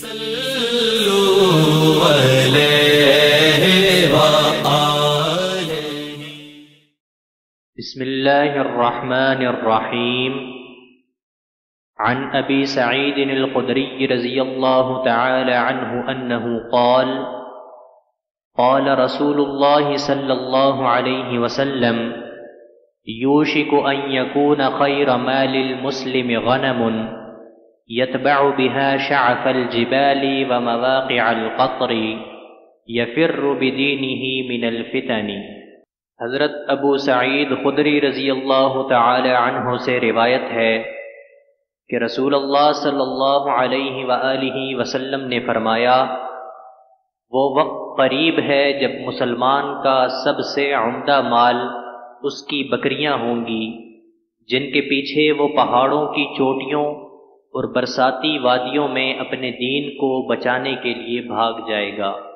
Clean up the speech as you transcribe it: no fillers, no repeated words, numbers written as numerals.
بسم الله الرحمن الرحيم. عن أبي سعيد الخدري رضي الله تعالى عنه أنه قال: قال رسول الله صلى الله عليه وسلم: يوشك أن يكون خير مال المسلم غنم يتبع بها شعف الجبال ومواقع القطر يفر بدينه من الفتن۔ حضرت ابو سعید خدری رضی اللہ تعالی عنہ سے روایت ہے کہ رسول اللہ صلی اللہ علیہ وآلہ وسلم نے فرمایا: وہ وقت قریب ہے جب مسلمان کا سب سے عمدہ مال اس کی بکریاں ہوں گی، جن کے پیچھے وہ پہاڑوں کی چوٹیوں اور برساتی وادیوں میں اپنے دین کو بچانے کے لیے بھاگ جائے گا۔